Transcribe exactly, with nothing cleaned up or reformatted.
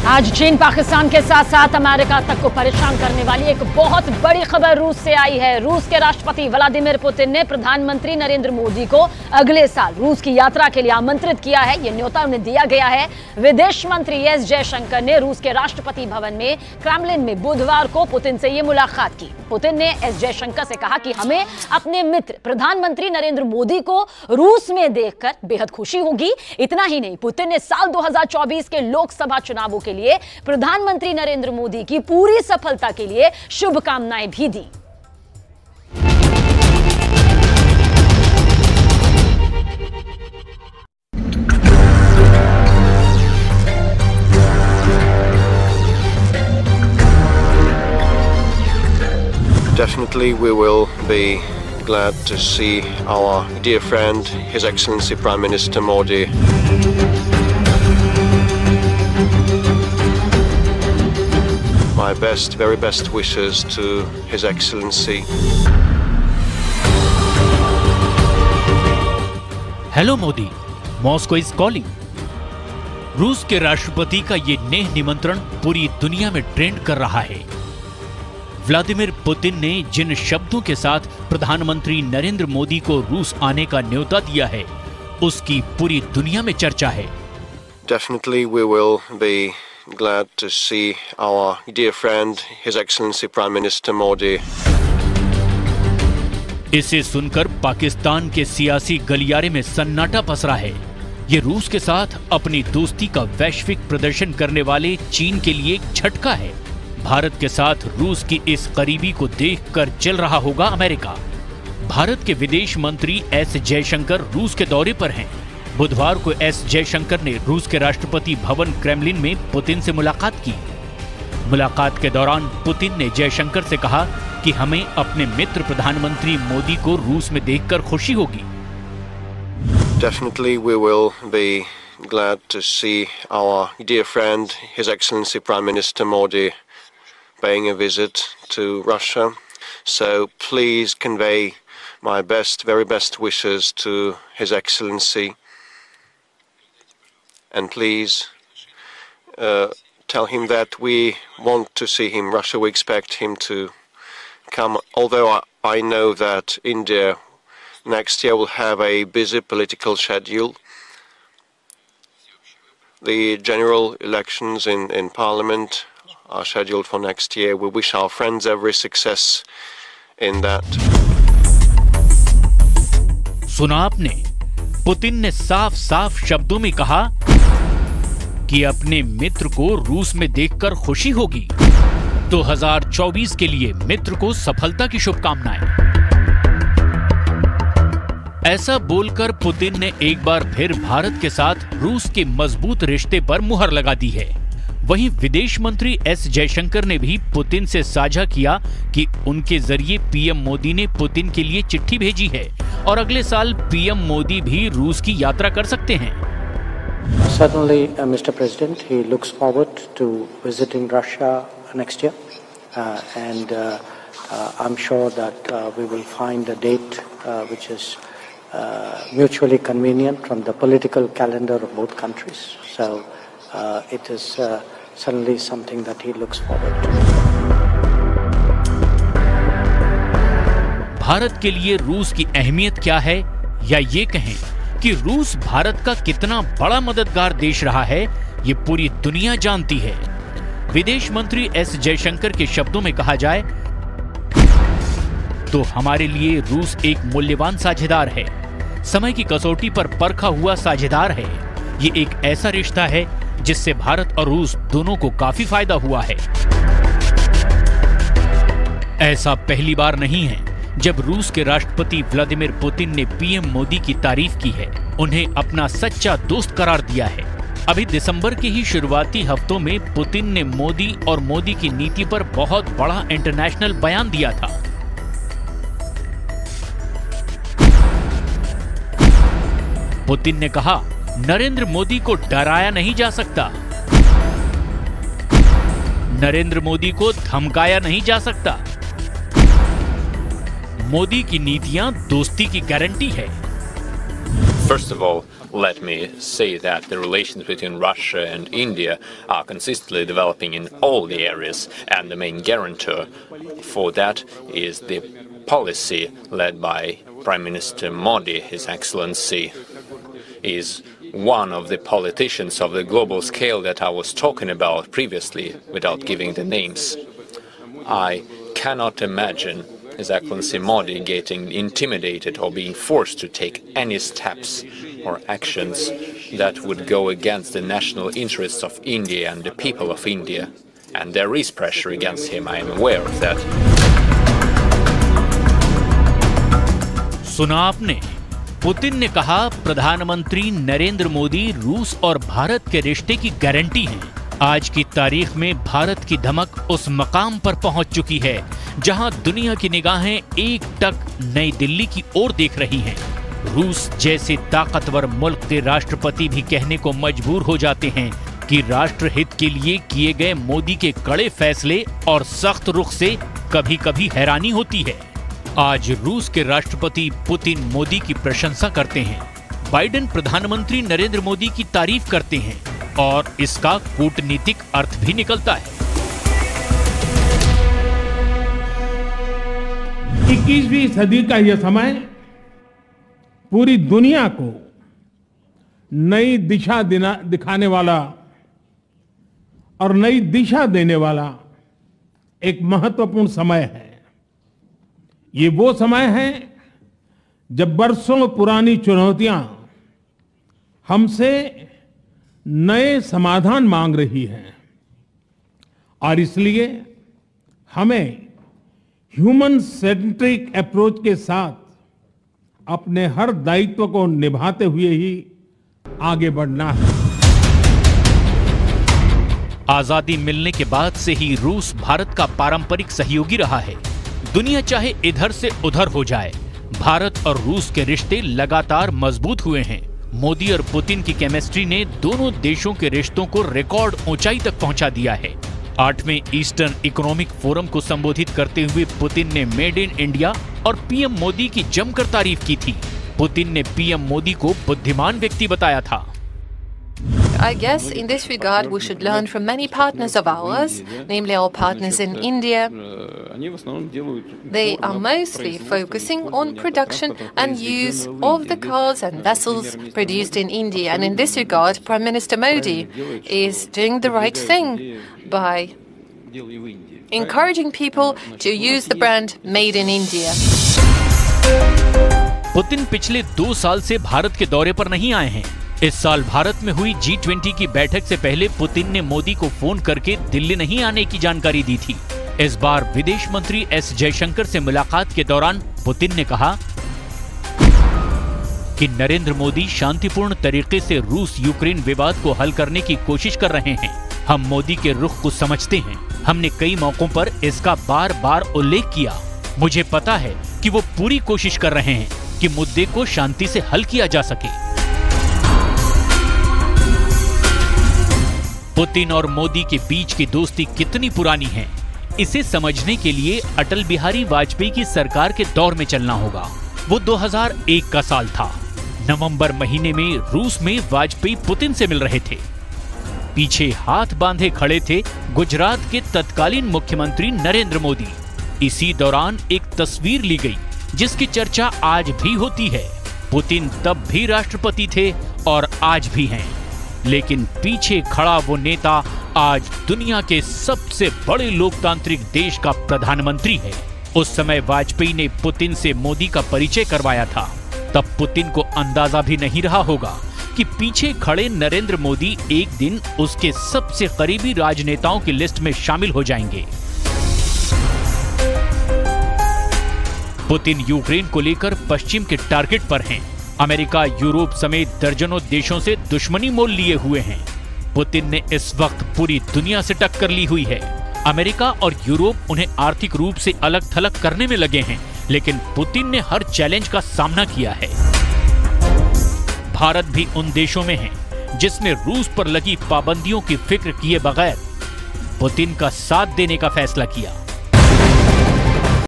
आज चीन पाकिस्तान के साथ साथ अमेरिका तक को परेशान करने वाली एक बहुत बड़ी खबर रूस से आई है। रूस के राष्ट्रपति व्लादिमीर पुतिन ने प्रधानमंत्री नरेंद्र मोदी को अगले साल रूस की यात्रा के लिए आमंत्रित किया है। यह न्योता उन्हें दिया गया है। विदेश मंत्री एस जयशंकर ने रूस के राष्ट्रपति भवन में क्रेमलिन में बुधवार को पुतिन से यह मुलाकात की। पुतिन ने एस जयशंकर से कहा कि हमें अपने मित्र प्रधानमंत्री नरेंद्र मोदी को रूस में देखकर बेहद खुशी होगी। इतना ही नहीं, पुतिन ने साल दो हज़ार चौबीस के लोकसभा चुनावों के लिए प्रधानमंत्री नरेंद्र मोदी की पूरी सफलता के लिए शुभकामनाएं भी दी। Definitely we will be glad to see our dear friend, His Excellency Prime Minister Modi. My best, very best wishes to His Excellency. Hello Modi, Moscow is calling. रूस के राष्ट्रपति का ये नेह निमंत्रण पूरी दुनिया में ट्रेंड कर रहा है। व्लादिमीर पुतिन ने जिन शब्दों के साथ प्रधानमंत्री नरेंद्र मोदी को रूस आने का न्योता दिया है, उसकी पूरी दुनिया में चर्चा है। Definitely we will be glad to see our dear friend, His Excellency Prime Minister Modi. इसे सुनकर पाकिस्तान के सियासी गलियारे में सन्नाटा पसरा है। ये रूस के साथ अपनी दोस्ती का वैश्विक प्रदर्शन करने वाले चीन के लिए एक झटका है। भारत के साथ रूस की इस करीबी को देखकर जल रहा होगा अमेरिका। भारत के विदेश मंत्री एस जयशंकर रूस के दौरे पर हैं। बुधवार को एस जयशंकर ने रूस के राष्ट्रपति भवन क्रेमलिन में पुतिन से मुलाकात की। मुलाकात के दौरान पुतिन ने जयशंकर से कहा कि हमें अपने मित्र प्रधानमंत्री मोदी को रूस में देखकर खुशी होगी। Definitely we will be glad to see our dear friend, His Excellency Prime Minister Modi, paying a visit to Russia. So please convey my best, very best wishes to His Excellency. And please uh, tell him that we want to see him. Russia, we expect him to come. Although I, I know that India next year will have a busy political schedule. The general elections in, in Parliament are scheduled for next year. We wish our friends every success in that. सुना आपने, Putin ने साफ साफ शब्दों में कहा कि अपने मित्र को रूस में देखकर खुशी होगी। दो हज़ार चौबीस के लिए मित्र को सफलता की शुभकामनाएं। ऐसा बोलकर पुतिन ने एक बार फिर भारत के साथ रूस के मजबूत रिश्ते पर मुहर लगा दी है। वहीं विदेश मंत्री एस जयशंकर ने भी पुतिन से साझा किया कि उनके जरिए पीएम मोदी ने पुतिन के लिए चिट्ठी भेजी है और अगले साल पीएम मोदी भी रूस की यात्रा कर सकते हैं। Certainly, uh, Mister President, he looks forward to visiting Russia next year, uh, and uh, uh, I'm sure that uh, we will find a date uh, which is uh, mutually convenient from the political calendar of both countries. So uh, it is uh, certainly something that he looks forward to. Bharat के लिए रूस की अहमियत क्या है, या ये कहें कि रूस भारत का कितना बड़ा मददगार देश रहा है, ये पूरी दुनिया जानती है। विदेश मंत्री एस जयशंकर के शब्दों में कहा जाए तो हमारे लिए रूस एक मूल्यवान साझेदार है, समय की कसौटी पर परखा हुआ साझेदार है। ये एक ऐसा रिश्ता है जिससे भारत और रूस दोनों को काफी फायदा हुआ है। ऐसा पहली बार नहीं है जब रूस के राष्ट्रपति व्लादिमीर पुतिन ने पीएम मोदी की तारीफ की है, उन्हें अपना सच्चा दोस्त करार दिया है। अभी दिसंबर के ही शुरुआती हफ्तों में पुतिन ने मोदी और मोदी की नीति पर बहुत बड़ा इंटरनेशनल बयान दिया था। पुतिन ने कहा, नरेंद्र मोदी को डराया नहीं जा सकता, नरेंद्र मोदी को धमकाया नहीं जा सकता। मोदी की नीतियां दोस्ती की गारंटी है। First of all, let me say that the relations between Russia and India are consistently developing in all the areas, and the main guarantor for that is the policy led by Prime Minister Modi. His Excellency is one of the politicians of the global scale that I was talking about previously, without giving the names. I cannot imagine His Excellency Modi getting intimidated or being forced to take any steps or actions that would go against the national interests of India and the people of India. And there is pressure against him, I am aware of that. सुना आपने, Putin ने कहा प्रधानमंत्री नरेंद्र मोदी रूस और भारत के रिश्ते की गारंटी हैं। आज की तारीख में भारत की धमक उस मकाम पर पहुंच चुकी है जहां दुनिया की निगाहें एक टक नई दिल्ली की ओर देख रही हैं। रूस जैसे ताकतवर मुल्क के राष्ट्रपति भी कहने को मजबूर हो जाते हैं कि राष्ट्रहित के लिए किए गए मोदी के कड़े फैसले और सख्त रुख से कभी-कभी हैरानी होती है। आज रूस के राष्ट्रपति पुतिन मोदी की प्रशंसा करते हैं, बाइडेन प्रधानमंत्री नरेंद्र मोदी की तारीफ करते हैं और इसका कूटनीतिक अर्थ भी निकलता है। इक्कीसवीं सदी का यह समय पूरी दुनिया को नई दिशा दिखाने वाला और नई दिशा देने वाला एक महत्वपूर्ण समय है। ये वो समय है जब बरसों पुरानी चुनौतियां हमसे नए समाधान मांग रही हैं और इसलिए हमें ह्यूमन सेंट्रिक अप्रोच के साथ अपने हर दायित्व को निभाते हुए ही आगे बढ़ना है। आजादी मिलने के बाद से ही रूस भारत का पारंपरिक सहयोगी रहा है। दुनिया चाहे इधर से उधर हो जाए, भारत और रूस के रिश्ते लगातार मजबूत हुए हैं। मोदी और पुतिन की केमिस्ट्री ने दोनों देशों के रिश्तों को रिकॉर्ड ऊंचाई तक पहुंचा दिया है। आठवें ईस्टर्न इकोनॉमिक फोरम को संबोधित करते हुए पुतिन ने मेड इन इंडिया और पीएम मोदी की जमकर तारीफ की थी। पुतिन ने पीएम मोदी को बुद्धिमान व्यक्ति बताया था। I guess in this regard we should learn from many partners of ours, namely our partners in India. They are mostly focusing on production and use of the cars and vessels produced in India. And in this regard, Prime Minister Modi is doing the right thing by encouraging people to use the brand Made in India. Putin पिछले दो साल से भारत के दौरे पर नहीं आए हैं। इस साल भारत में हुई जी ट्वेंटी की बैठक से पहले पुतिन ने मोदी को फोन करके दिल्ली नहीं आने की जानकारी दी थी। इस बार विदेश मंत्री एस जयशंकर से मुलाकात के दौरान पुतिन ने कहा कि नरेंद्र मोदी शांतिपूर्ण तरीके से रूस यूक्रेन विवाद को हल करने की कोशिश कर रहे हैं। हम मोदी के रुख को समझते हैं। हमने कई मौकों पर इसका बार बार उल्लेख किया। मुझे पता है कि वो पूरी कोशिश कर रहे हैं कि मुद्दे को शांति से हल किया जा सके। पुतिन और मोदी के बीच की दोस्ती कितनी पुरानी है, इसे समझने के लिए अटल बिहारी वाजपेयी की सरकार के दौर में चलना होगा। वो दो हज़ार एक का साल था। नवंबर महीने में रूस में वाजपेयी पुतिन से मिल रहे थे। पीछे हाथ बांधे खड़े थे गुजरात के तत्कालीन मुख्यमंत्री नरेंद्र मोदी। इसी दौरान एक तस्वीर ली गई जिसकी चर्चा आज भी होती है। पुतिन तब भी राष्ट्रपति थे और आज भी हैं, लेकिन पीछे खड़ा वो नेता आज दुनिया के सबसे बड़े लोकतांत्रिक देश का प्रधानमंत्री है। उस समय वाजपेयी ने पुतिन से मोदी का परिचय करवाया था। तब पुतिन को अंदाजा भी नहीं रहा होगा कि पीछे खड़े नरेंद्र मोदी एक दिन उसके सबसे करीबी राजनेताओं की लिस्ट में शामिल हो जाएंगे। पुतिन यूक्रेन को लेकर पश्चिम के टारगेट पर हैं। अमेरिका, यूरोप समेत दर्जनों देशों से दुश्मनी मोल लिए हुए हैं। पुतिन ने इस वक्त पूरी दुनिया से टक्कर ली हुई है। अमेरिका और यूरोप उन्हें आर्थिक रूप से अलग थलग करने में लगे हैं, लेकिन पुतिन ने हर चैलेंज का सामना किया है। भारत भी उन देशों में है जिसने रूस पर लगी पाबंदियों की फिक्र किए बगैर पुतिन का साथ देने का फैसला किया।